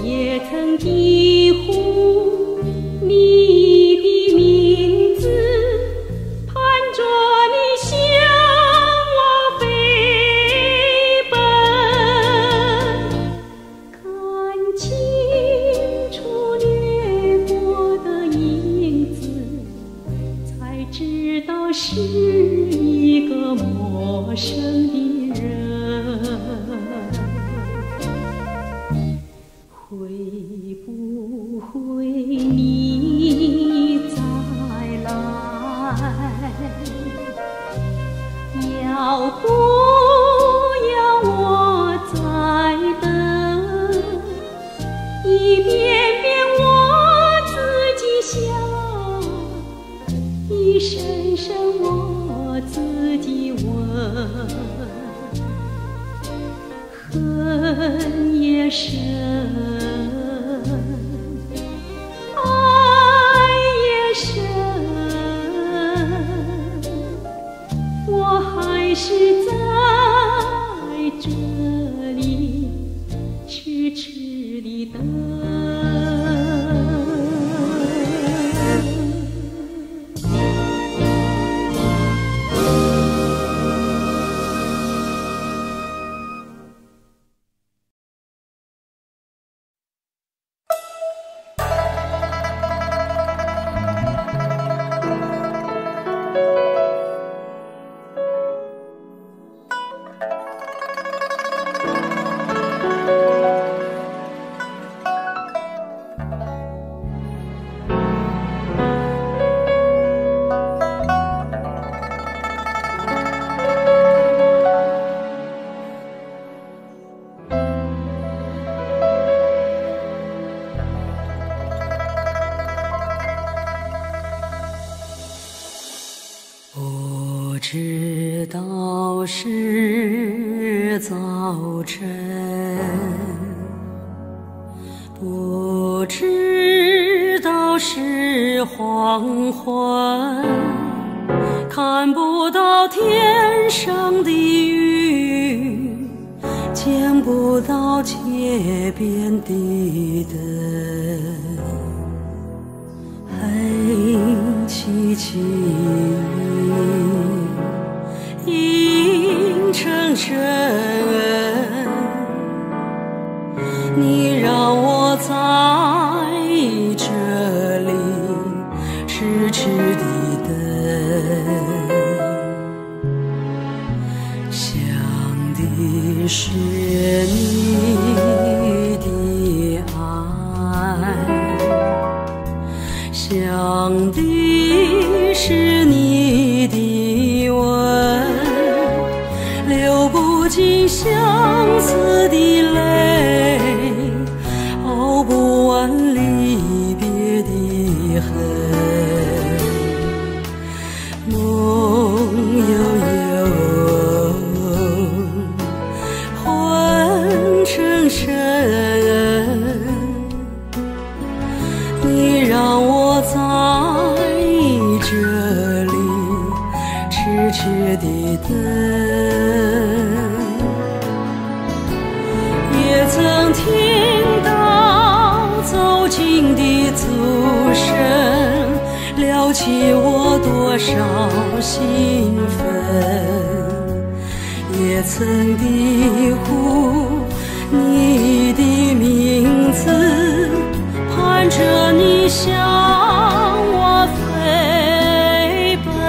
也曾低呼你的名字，盼着你向我飞奔，看清楚掠过的影子，才知道是一个陌生的人。会不会你再来？要不要我再等？一遍遍我自己想，一声声我自己问，恨也深，爱也深，我还是在这里痴痴地等。不知道是早晨，不知道是黄昏，看不到天上的云，见不到街边的灯，黑漆漆阴沉沉，你让我在这里痴痴地等，想的是你的爱，想的是你的吻，流不尽相思的泪，熬不完离别的恨，梦悠悠，魂沉沉，你让我在这里痴痴地等，也曾听到走近的足声，撩起我多少兴奋，也曾低呼你的名字，盼着你向我飞奔，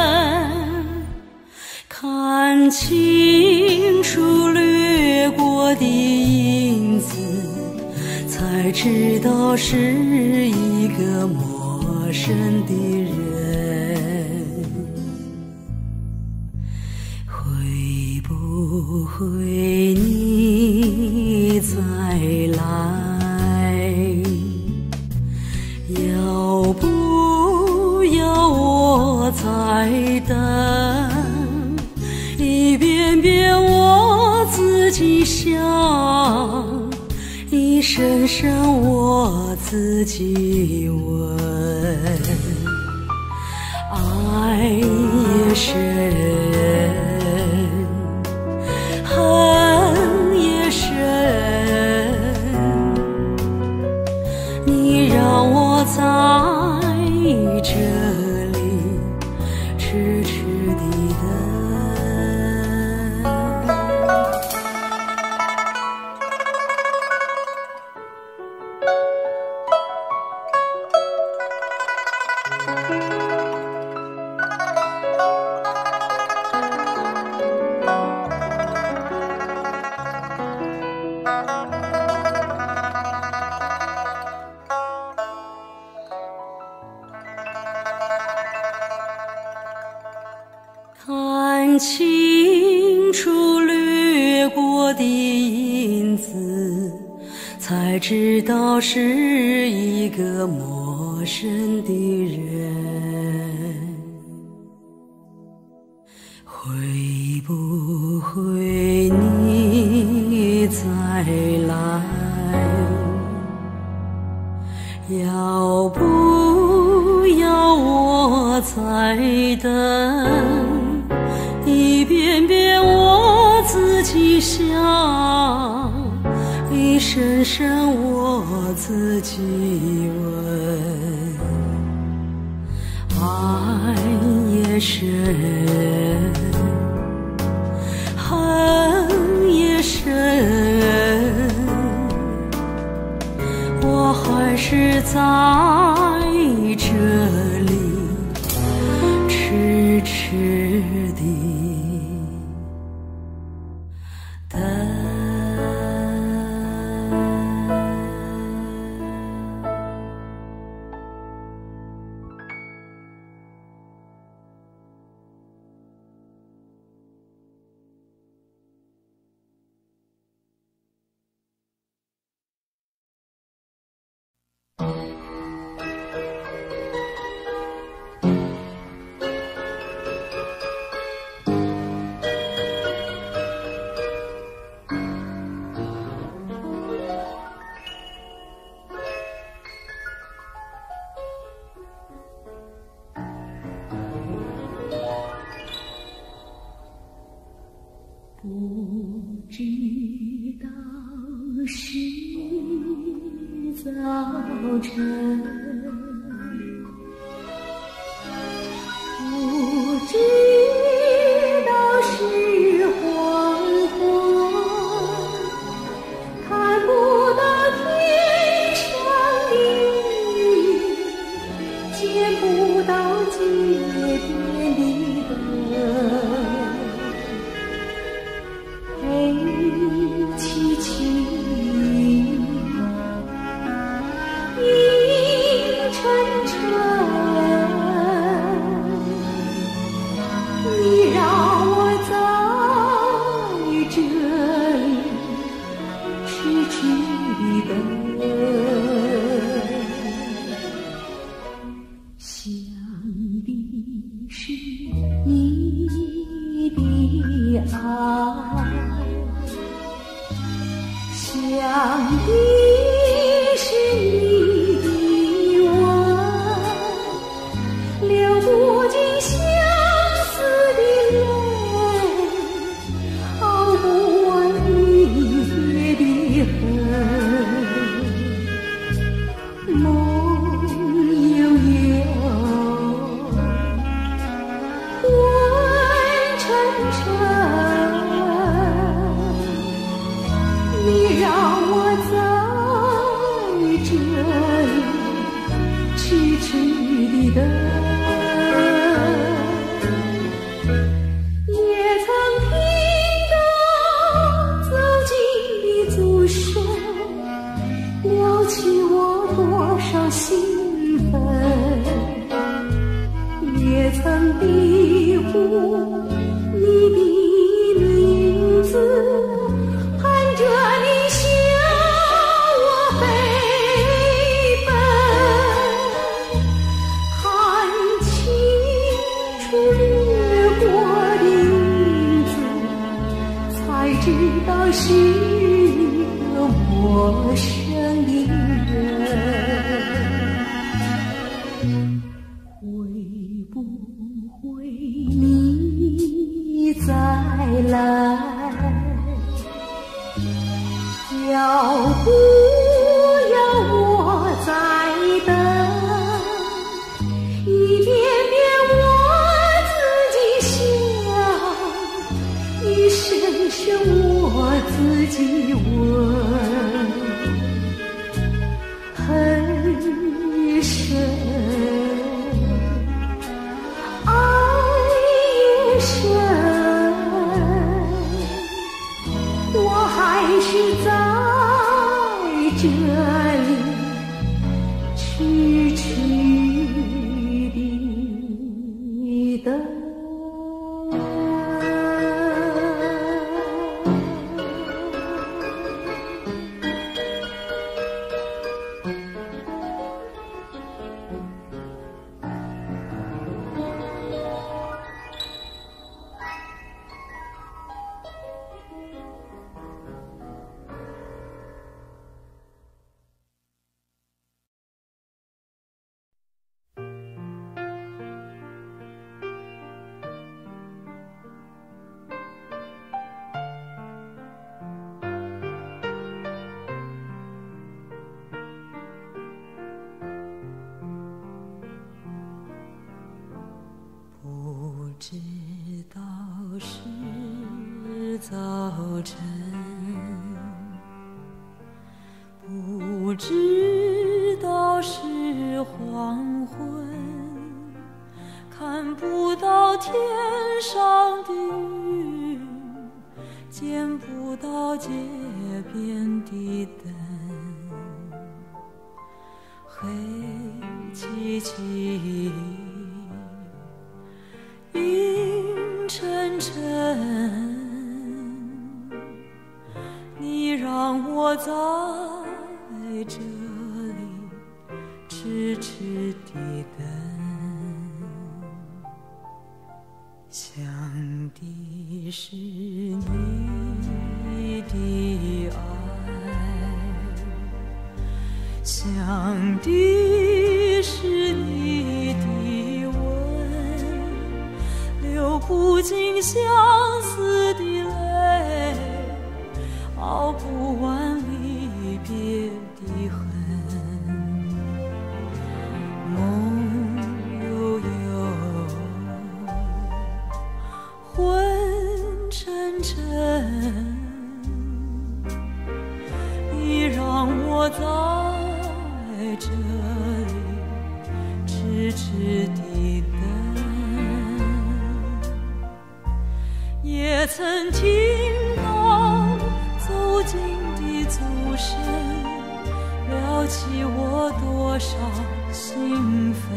看清楚掠过的影子，才知道是一个陌生的人。会不会你再来？要不要我再等？一遍遍我自己想，一声声我自己问，爱也深，恨也深， 要我在这里痴痴地等。看清楚掠过的影子，才知道是一个陌生的人。会不会你再来？要不要我再等？一遍遍我自己想，一声声我自己问。爱也深，恨也深，我还是在这里痴痴地等。不知道是早晨，不知道是黄昏，看不到天上的云，见不到街边的灯。黑漆漆，阴沉沉，你让我在这里痴痴地等。想的是你的爱，想的是你的吻，流不尽相思的泪，熬不完离别的恨。梦悠悠，昏沉沉，你让我在这里痴痴地等。也曾听到走近的足声，撩起我多少兴奋。也曾低呼你的名字，盼着你向我飞奔。看清楚掠过的影子，才知道是一个陌生的人。会不会你知道是早晨，不知道是黄昏，看不到天上的云，见不到街边的灯，黑漆漆，阴沉沉，你让我在这里痴痴地等，想的是你的爱，想的是你的吻，流不尽相思的泪，熬不完离别的恨，梦悠悠，昏沉沉，你让我在这里痴痴地等，也曾听到走近的足声，撩起我多少兴奋，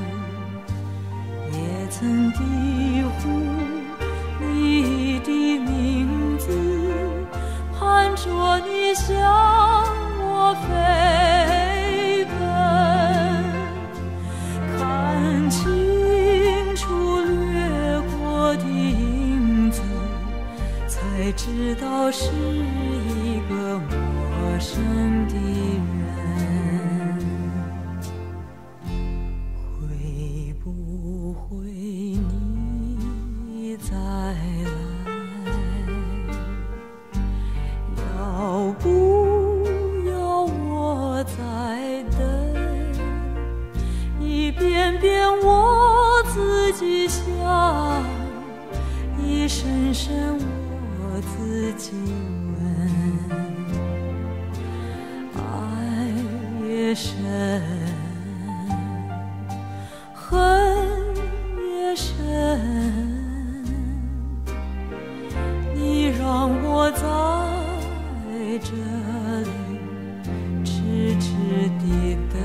也曾低呼你的名字，盼着你向我飞奔，看清楚掠过的影子，才知道是一个陌生的人。会不会你再来？要不要我再等？一遍遍我自己想，一声声我自己问，爱越深，恨越深，你让我在这里痴痴地等。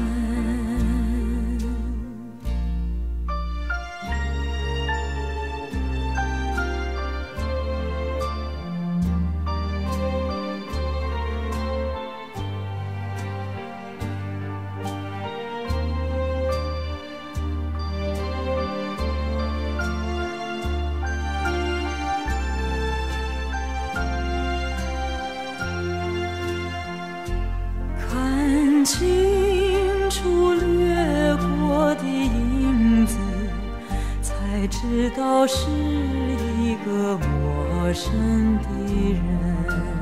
看清楚掠过的影子，才知道是一个陌生的人。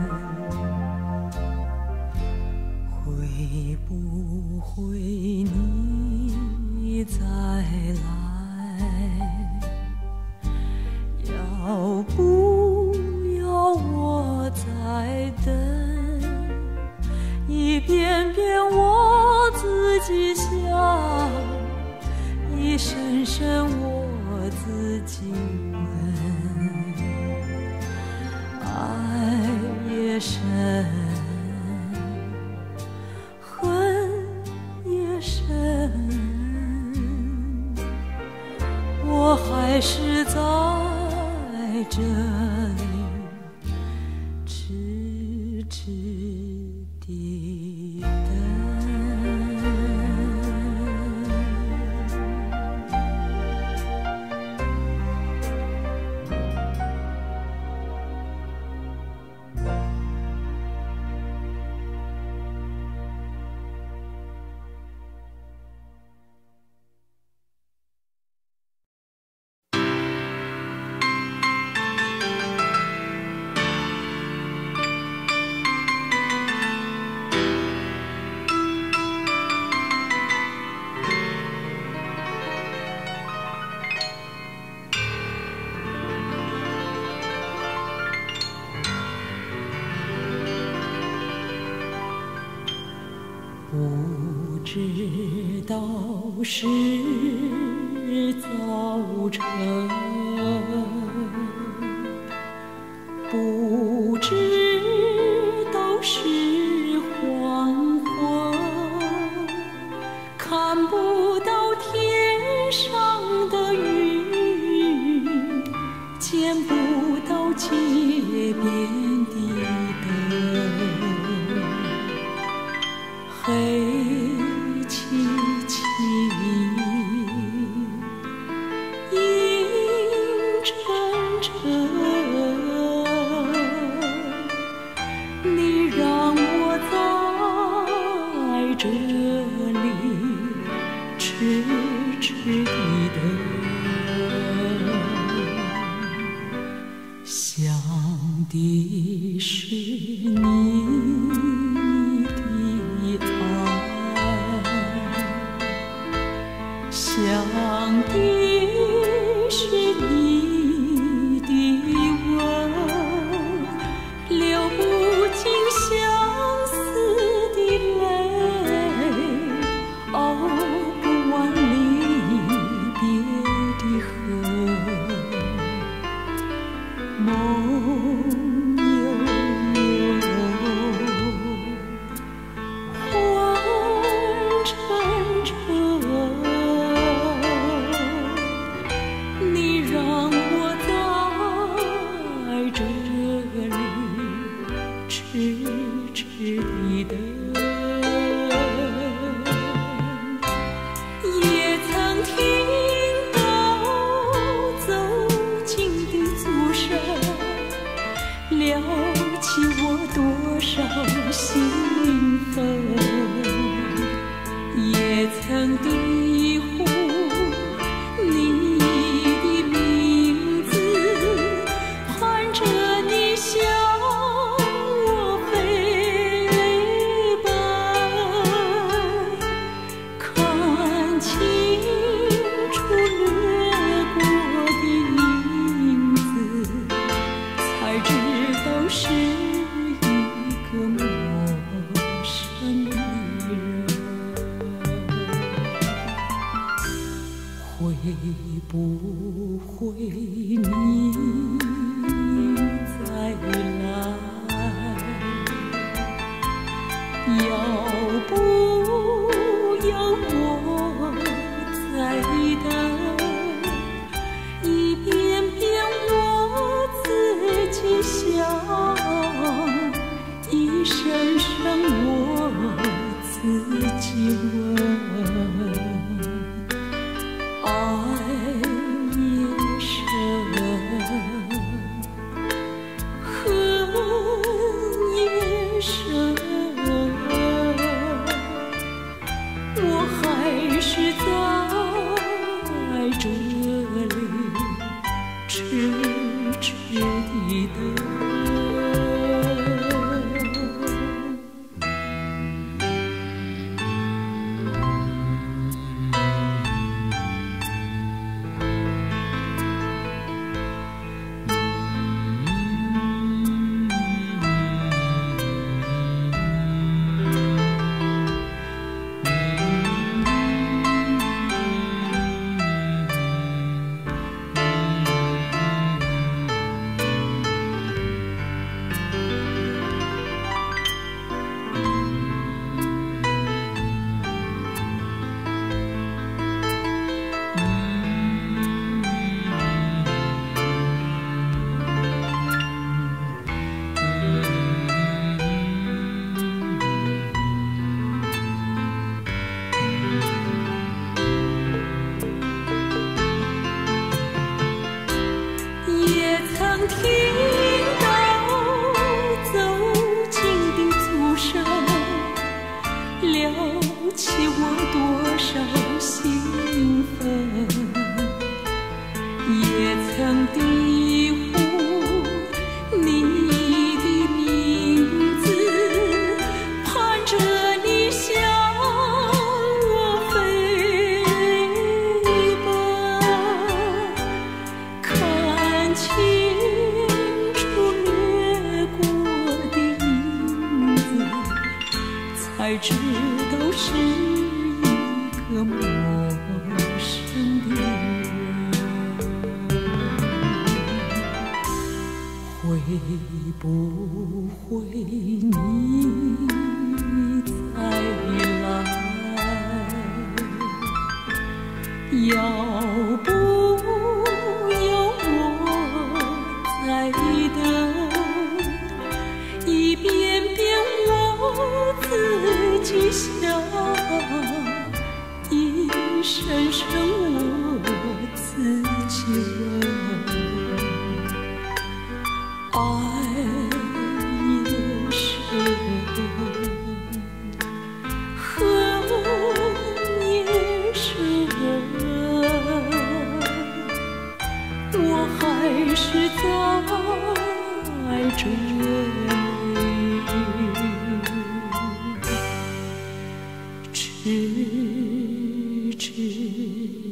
会不会你再来？要不要我再等？一遍遍我自己想，一声声我自己问，爱越深，恨越深，我还是在这里痴痴地等。 知道是早晨，不知道是黄昏，看不到天上的云，见不到街边的灯，黑漆漆，阴沉沉，你让我在这里痴痴地等，想的是你的爱，想的是你的吻，流不尽相思的泪，熬不完离别的恨，梦悠悠，昏沉沉，你让我在这里痴痴地等，也曾听到走近的足声，撩起我多少兴奋，也曾低呼你的名字，盼着你向我飞奔，看清楚掠过的影子，才知道是一个陌生的人。会不会你再来？要不要我再等？一遍遍我自己想，一声声我自己问。爱也深，恨也深，我还是在这里痴痴地等。也曾听到走近的足声，撩起我多少兴奋，也曾低呼你的名字，盼着你向我飞奔，看清楚掠过的影子，才知道是要不要我再等，一遍遍我自己想，一声声我自己问，爱也深，恨也深，我还是在这里痴痴